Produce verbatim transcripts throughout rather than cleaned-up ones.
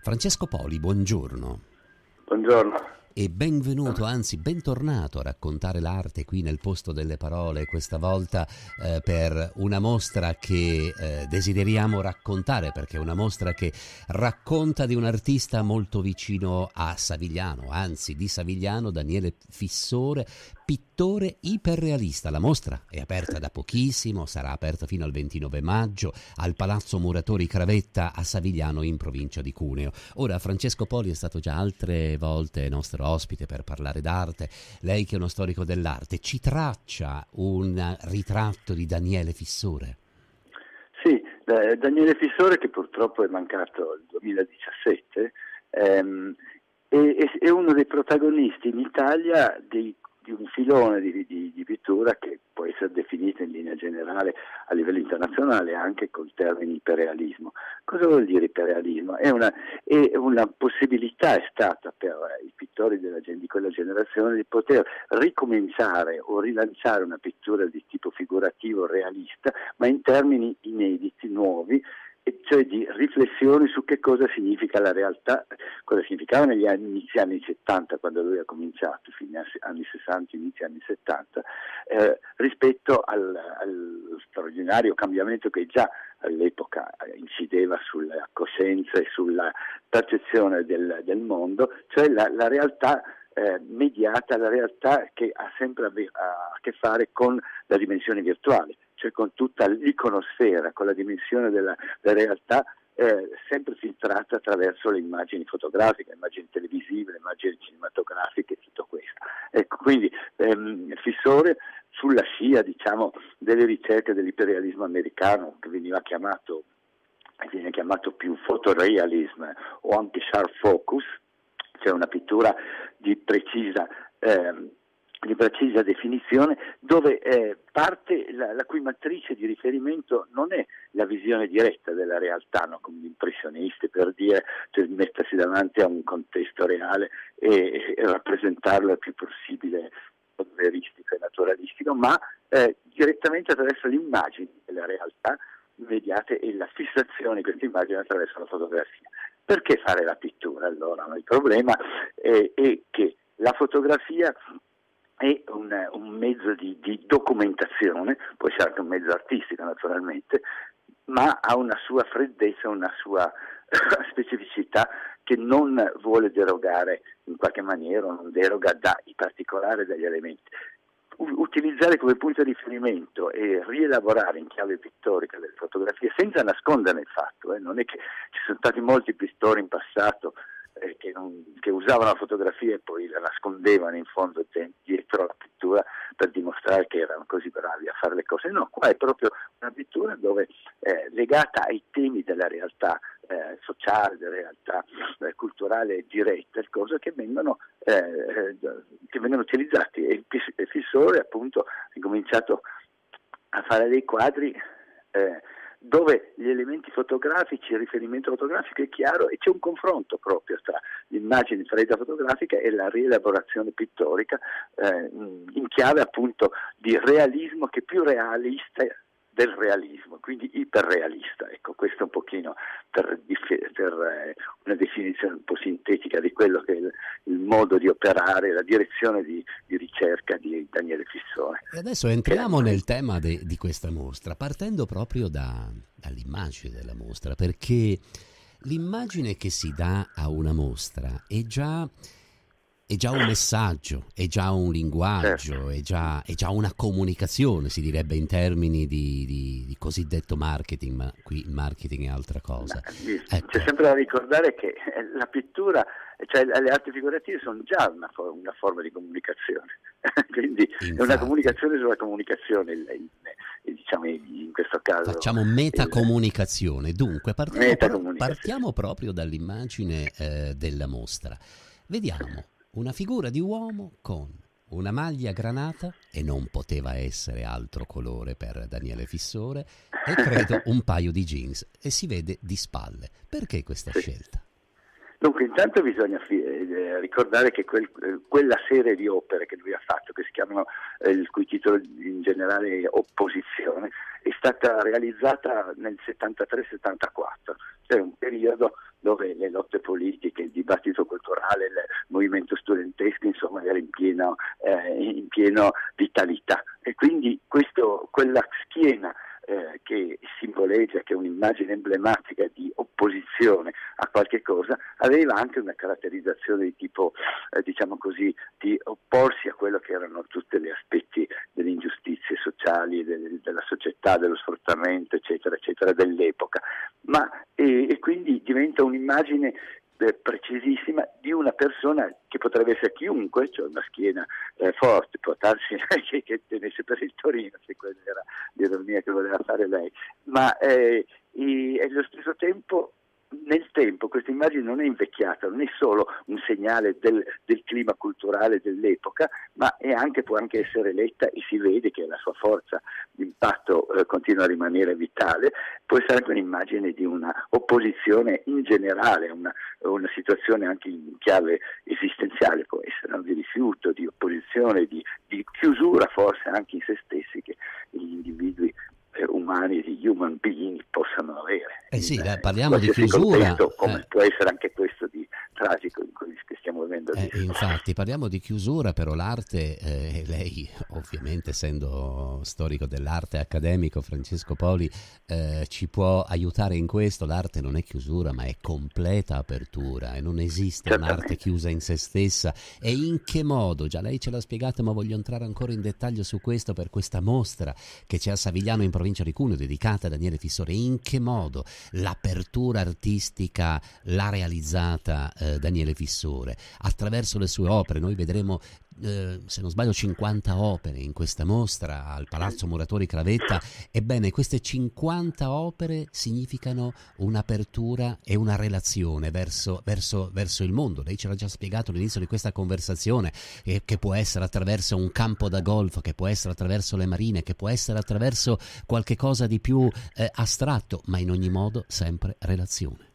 Francesco Poli, buongiorno. Buongiorno. E benvenuto, anzi bentornato a raccontare l'arte qui nel posto delle parole, questa volta eh, per una mostra che eh, desideriamo raccontare, perché è una mostra che racconta di un artista molto vicino a Savigliano, anzi di Savigliano, Daniele Fissore, pittore iperrealista. La mostra è aperta da pochissimo, sarà aperta fino al ventinove maggio al Palazzo Muratori Cravetta a Savigliano in provincia di Cuneo. Ora, Francesco Poli è stato già altre volte nostro ospite per parlare d'arte. Lei, che è uno storico dell'arte, ci traccia un ritratto di Daniele Fissore? Sì, eh, Daniele Fissore, che purtroppo è mancato il duemiladiciassette, ehm, è, è uno dei protagonisti in Italia dei di un filone di, di, di pittura che può essere definita in linea generale a livello internazionale anche col termine iperrealismo. Cosa vuol dire iperrealismo? È una, è una possibilità, è stata per i pittori della, di quella generazione di poter ricominciare o rilanciare una pittura di tipo figurativo realista, ma in termini inediti, nuovi, e cioè di riflessioni su che cosa significa la realtà, cosa significava negli anni, inizi anni settanta, quando lui ha cominciato, fine anni sessanta, inizi anni settanta, eh, rispetto al, al straordinario cambiamento che già all'epoca incideva sulla coscienza e sulla percezione del, del mondo, cioè la, la realtà eh, mediata, la realtà che ha sempre a, a che fare con la dimensione virtuale, cioè con tutta l'iconosfera, con la dimensione della, della realtà eh, sempre filtrata attraverso le immagini fotografiche, le immagini televisive, le immagini cinematografiche, tutto questo. Ecco, quindi ehm, Fissore, sulla scia, diciamo, delle ricerche dell'iperrealismo americano, che veniva chiamato, viene chiamato più photorealism o anche sharp focus, cioè una pittura di precisa ehm, di precisa definizione, dove eh, parte la, la cui matrice di riferimento non è la visione diretta della realtà, no? Come gli impressionisti, per dire, cioè mettersi davanti a un contesto reale e, e rappresentarlo il più possibile veristico e naturalistico, ma eh, direttamente attraverso le immagini della realtà immediate e la fissazione di queste immagini attraverso la fotografia. Perché fare la pittura allora? Il problema è, è che la fotografia è un, un mezzo di, di documentazione, può essere anche un mezzo artistico naturalmente, ma ha una sua freddezza, una sua specificità che non vuole derogare in qualche maniera, non deroga dai particolari dagli elementi. U- utilizzare come punto di riferimento e rielaborare in chiave pittorica le fotografie senza nasconderne il fatto, eh, non è che ci sono stati molti pittori in passato Eh, che, non, che usavano la fotografia e poi la nascondevano in fondo de, dietro la pittura per dimostrare che erano così bravi a fare le cose. No, qua è proprio una pittura dove eh, legata ai temi della realtà eh, sociale, della realtà eh, culturale diretta, cose che vengono, eh, che vengono utilizzati. E il Fissore appunto ha cominciato a fare dei quadri eh, dove gli elementi fotografici, il riferimento fotografico è chiaro e c'è un confronto proprio tra l'immagine fredda fotografica e la rielaborazione pittorica eh, in chiave appunto di realismo che è più realista del realismo, quindi iperrealista. Ecco, questo è un pochino per, per eh, una definizione un po' sintetica di quello che è il, il modo di operare, la direzione di, di ricerca di Daniele Fissore. E adesso entriamo nel tema de, di questa mostra, partendo proprio da, dall'immagine della mostra, perché l'immagine che si dà a una mostra è già... è già un messaggio, è già un linguaggio, è già, è già una comunicazione, si direbbe in termini di, di, di cosiddetto marketing, ma qui il marketing è altra cosa. Ecco. C'è sempre da ricordare che la pittura, cioè le arti figurative sono già una, for- una forma di comunicazione, quindi infatti, è una comunicazione sulla comunicazione, il, il, il, diciamo in questo caso. Facciamo metacomunicazione, dunque partiamo, metacomunicazione. partiamo proprio dall'immagine eh, della mostra. Vediamo una figura di uomo con una maglia granata, e non poteva essere altro colore per Daniele Fissore, e credo un paio di jeans, e si vede di spalle. Perché questa sì. scelta? Dunque, intanto bisogna fi- eh, ricordare che quel, eh, quella serie di opere che lui ha fatto, che si chiamano, eh, il cui titolo in generale è Opposizione, è stata realizzata nel settantatré settantaquattro, cioè un periodo dove le lotte politiche, il dibattito culturale, il movimento studentesco, insomma, era in pieno, eh, in pieno vitalità. E quindi questo, quella schiena eh, che simboleggia, che è un'immagine emblematica di opposizione a qualche cosa, aveva anche una caratterizzazione di tipo, eh, diciamo così, di opporsi a quello che erano tutti gli aspetti delle ingiustizie sociali, del, della società, dello sfruttamento, eccetera, eccetera, dell'epoca. Ma e, e quindi diventa un'immagine eh, precisissima di una persona che potrebbe essere chiunque, cioè una schiena eh, forte, può darsi che, che tenesse per il Torino, se quella era l'ironia che voleva fare lei, ma eh, e, allo stesso tempo nel tempo questa immagine non è invecchiata, non è solo un segnale del, del clima culturale dell'epoca, ma è anche, può anche essere letta, e si vede che la sua forza d'impatto eh, continua a rimanere vitale, può essere anche un'immagine di una opposizione in generale, una, una situazione anche in chiave esistenziale, può essere, no? Di rifiuto, di opposizione, di, di chiusura forse anche in se stessi che gli individui umani, di human being possano avere. Eh sì, in, parliamo in di chiusura. Contesto, come eh. può essere anche questo di tragico in cui che stiamo vivendo Eh, infatti parliamo di chiusura, però l'arte, eh, lei ovviamente essendo storico dell'arte accademico, Francesco Poli, eh, ci può aiutare in questo. L'arte non è chiusura ma è completa apertura, e non esiste Certamente. un'arte chiusa in se stessa. E in che modo? Già lei ce l'ha spiegato, ma voglio entrare ancora in dettaglio su questo, per questa mostra che c'è a Savigliano in provincia di Cuneo dedicata a Daniele Fissore. In che modo l'apertura artistica l'ha realizzata eh, Daniele Fissore? Attraverso le sue opere noi vedremo, eh, se non sbaglio, cinquanta opere in questa mostra al Palazzo Muratori Cravetta. Ebbene, queste cinquanta opere significano un'apertura e una relazione verso, verso, verso il mondo. Lei ce l'ha già spiegato all'inizio di questa conversazione, eh, che può essere attraverso un campo da golf, che può essere attraverso le marine, che può essere attraverso qualche cosa di più eh, astratto, ma in ogni modo sempre relazione.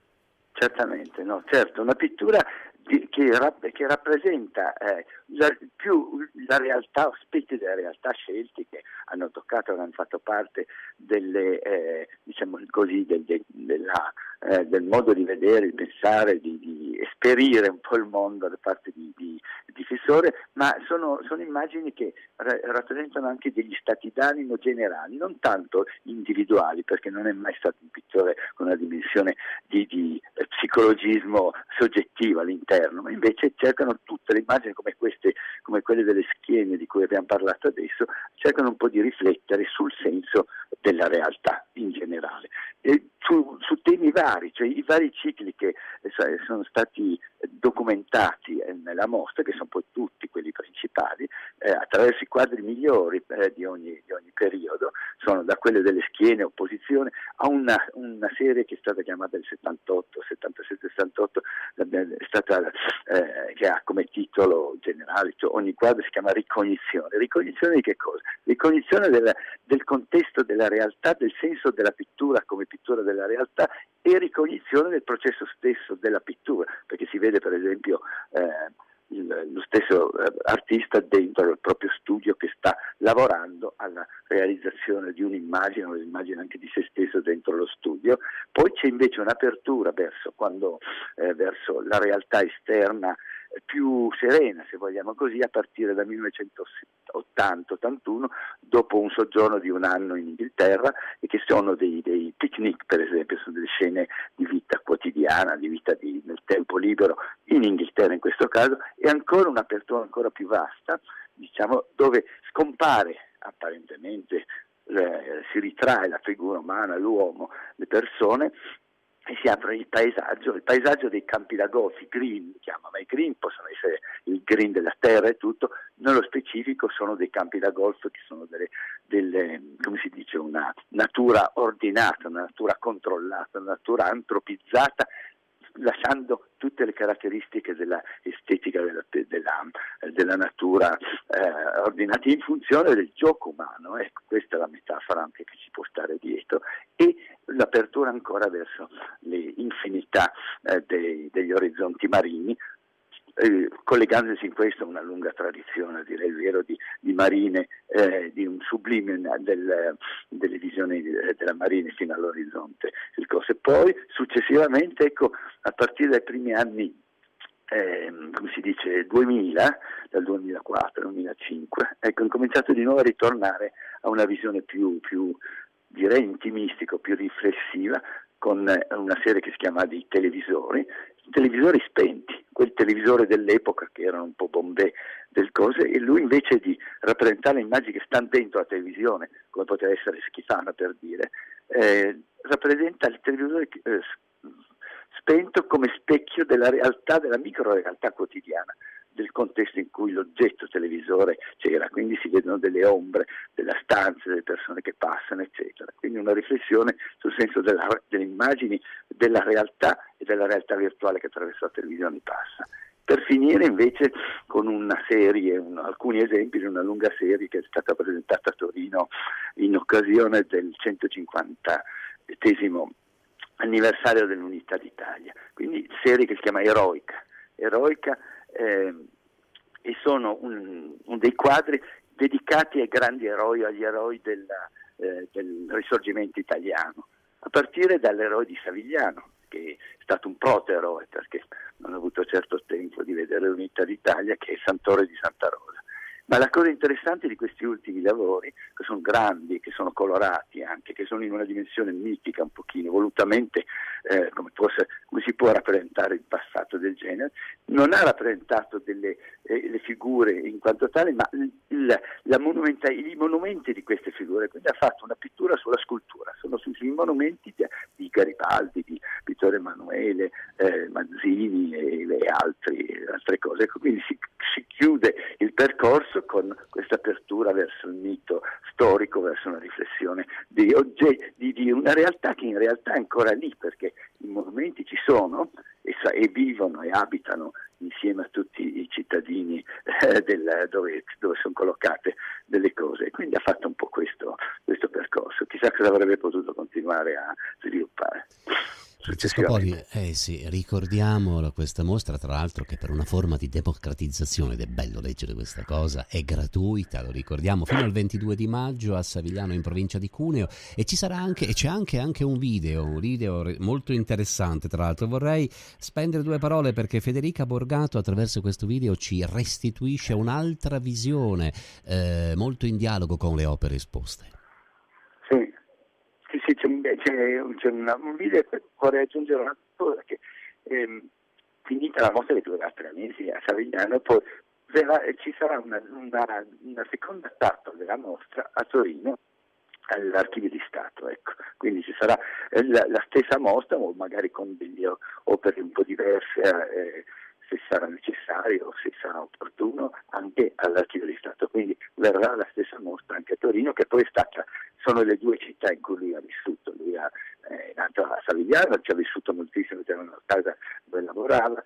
Certamente, no, certo, una pittura di, che, rap, che rappresenta eh, la, più la realtà, aspetti della realtà scelti che hanno toccato, hanno fatto parte delle, eh, diciamo così, del, de, della, eh, del modo di vedere, di pensare, di, di esperire un po' il mondo da parte di, di, di Fissore, ma sono, sono immagini che ra- rappresentano anche degli stati d'animo generali, non tanto individuali, perché non è mai stato un pittore con una dimensione di, di eh, psicologismo soggettivo all'interno, ma invece cercano tutte le immagini come queste, come quelle delle schiene di cui abbiamo parlato adesso, cercano un po' di riflettere sul senso della realtà in generale. E su, su temi vari, cioè i vari cicli che eh, sono stati documentati eh, nella mostra, che sono poi tutti quelli principali, eh, attraverso i quadri migliori eh, di, ogni, di ogni periodo, sono da quelle delle schiene, opposizione, a una, una serie che è stata chiamata il settantotto, settantasette settantotto, è stata, eh, che ha come titolo generale, cioè ogni quadro si chiama Ricognizione. Ricognizione di che cosa? Ricognizione del, del contesto della realtà, del senso della pittura come pittura della realtà, e ricognizione del processo stesso della pittura, perché si vede per esempio eh, il, lo stesso eh, artista dentro il proprio studio che sta lavorando alla realizzazione di un'immagine, un'immagine anche di se stesso dentro lo studio. Poi c'è invece un'apertura verso, quando, eh, verso la realtà esterna più serena, se vogliamo così, a partire dal millenovecentottanta ottantuno, dopo un soggiorno di un anno in Inghilterra, e che sono dei, dei picnic, per esempio, sono delle scene di vita quotidiana, di vita di, nel tempo libero in Inghilterra in questo caso, e ancora un'apertura ancora più vasta, diciamo, dove scompare apparentemente, eh, si ritrae la figura umana, l'uomo, le persone, e si apre il paesaggio, il paesaggio dei campi da golf, i green, li chiama, ma i green possono essere il green della terra e tutto, nello specifico sono dei campi da golf che sono delle, delle, come si dice, una natura ordinata, una natura controllata, una natura antropizzata, lasciando tutte le caratteristiche della estetica della, della, della natura eh, ordinata in funzione del gioco umano. Ecco, questa è la metafora anche che ci può stare dietro, e l'apertura ancora verso le infinità eh, dei, degli orizzonti marini, eh, collegandosi in questo a una lunga tradizione, direi il vero, di, di marine, eh, di un sublime del, delle visioni della marina fino all'orizzonte. E poi successivamente, ecco, a partire dai primi anni, eh, come si dice, duemila, dal duemilaquattro duemilacinque, ecco, ho cominciato di nuovo a ritornare a una visione più, più direi intimistica, più riflessiva, con una serie che si chiama di televisori, televisori spenti, quel televisore dell'epoca che erano un po' bombè del cose, e lui invece di rappresentare le immagini che stanno dentro la televisione, come poteva essere Schifano per dire, eh, rappresenta il televisore eh, spento come specchio della realtà, della micro realtà quotidiana, del contesto in cui l'oggetto televisore c'era, quindi si vedono delle ombre della stanza, delle persone che passano, eccetera. Quindi una riflessione sul senso della, delle immagini, della realtà e della realtà virtuale che attraverso la televisione passa. Per finire invece con una serie, un, alcuni esempi di una lunga serie che è stata presentata a Torino in occasione del centocinquantesimo anniversario dell'Unità d'Italia, quindi serie che si chiama Eroica. Eroica eh, e sono un, un dei quadri dedicati ai grandi eroi, agli eroi della, eh, del risorgimento italiano, a partire dall'eroe di Savigliano, che è stato un proto-eroe perché non ho avuto certo tempo di vedere l'Unità d'Italia, che è Santoro di Santa Rosa. Ma la cosa interessante di questi ultimi lavori, che sono grandi, che sono colorati anche, che sono in una dimensione mitica un pochino, volutamente eh, come, fosse, come si può rappresentare il passato del genere, non ha rappresentato delle eh, le figure in quanto tale, ma il, la monumenta, i monumenti di queste figure, quindi ha fatto una pittura sulla scultura, sono sui, sui monumenti di, di Garibaldi, di Vittorio Emanuele, eh, Manzini e, e altri, altre cose. Ecco, quindi si, si chiude il percorso con questa apertura verso il mito storico, verso una riflessione di, oggetti, di, di una realtà che in realtà è ancora lì, perché i monumenti ci sono e, e vivono e abitano insieme a tutti i cittadini eh, del, dove, dove sono collocate delle cose, e quindi ha fatto un po' questo, questo percorso. Chissà cosa avrebbe potuto continuare a sviluppare. Francesco Poli, eh sì, ricordiamo questa mostra, tra l'altro, che per una forma di democratizzazione, ed è bello leggere questa cosa, è gratuita, lo ricordiamo, fino al ventidue di maggio a Savigliano, in provincia di Cuneo, e ci sarà anche, e c'è anche, anche un video, un video molto interessante. Tra l'altro vorrei spendere due parole perché Federica Borgato attraverso questo video ci restituisce un'altra visione eh, molto in dialogo con le opere esposte. Sì. Sì, sì, c'è, c'è, c'è una, un video che vorrei aggiungere una cosa, che ehm, finita la mostra che durerà tre mesi a Savigliano, poi verrà, ci sarà una, una, una seconda tappa della mostra a Torino all'Archivio di Stato, ecco. Quindi ci sarà eh, la, la stessa mostra, o magari con delle opere un po' diverse, eh, se sarà necessario o se sarà opportuno, anche all'Archivio di Stato. Quindi verrà la stessa mostra anche a Torino, che poi è stata, sono le due città in cui lui ha vissuto. Lui ha, è nato a Savigliano, ci ha vissuto moltissimo, c'era una casa dove lavorava,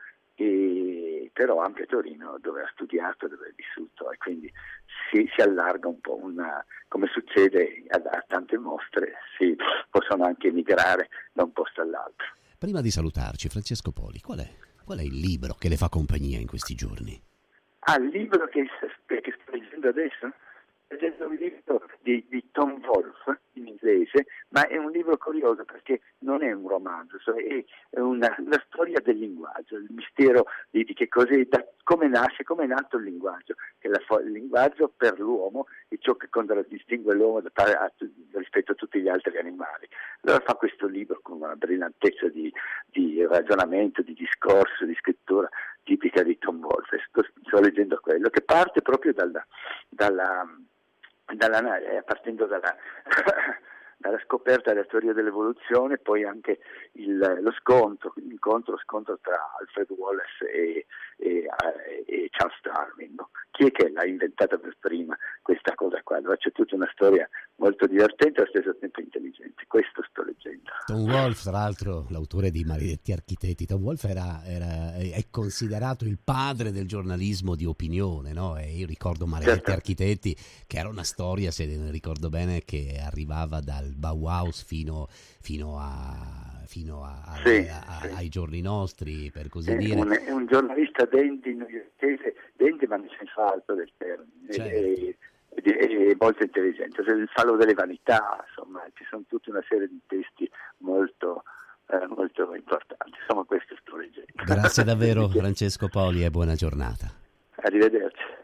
e, però anche a Torino, dove ha studiato, dove ha vissuto, e quindi si, si allarga un po', una, come succede a, a tante mostre, si possono anche migrare da un posto all'altro. Prima di salutarci, Francesco Poli, qual è? Qual è il libro che le fa compagnia in questi giorni? Ah, il libro che, che sto leggendo adesso? Sto leggendo un libro di, di Tom Wolfe, in inglese, ma è un libro curioso perché non è un romanzo, è una, una storia del linguaggio, il mistero di, di che cos'è, da, come nasce, come è nato il linguaggio, che la, il linguaggio per l'uomo è ciò che contraddistingue l'uomo da, a, rispetto a tutti gli altri animali. Allora fa questo libro con una brillantezza di, di ragionamento, di discorso, di scrittura tipica di Tom Wolfe. Sto, sto leggendo quello, che parte proprio dalla, dalla, dalla eh, partendo dalla, dalla scoperta della teoria dell'evoluzione, poi anche il, lo scontro, l'incontro, lo scontro tra Alfred Wallace e, e, e Charles Darwin. No? Chi è che l'ha inventata per prima questa cosa qua? Allora c'è tutta una storia molto divertente e allo stesso tempo intelligente. Questo sto leggendo. Tom Wolfe, tra l'altro, l'autore di Maledetti Architetti, Tom Wolfe era, era, è considerato il padre del giornalismo di opinione, no? E io ricordo Maledetti Certo. Architetti, che era una storia, se ne ricordo bene, che arrivava dal Bauhaus fino, fino, a, fino a, a, Sì, a, a, sì. ai giorni nostri, per così È dire. un, è un giornalista dandy newyorkese, dandy ma nel senso alto del termine, Certo. e, e, e molto intelligente. Cioè, il fallo delle vanità, insomma, ci sono tutta una serie di testi molto, eh, molto importanti. Insomma, questo sto leggendo. Grazie davvero Francesco Poli e buona giornata. Arrivederci.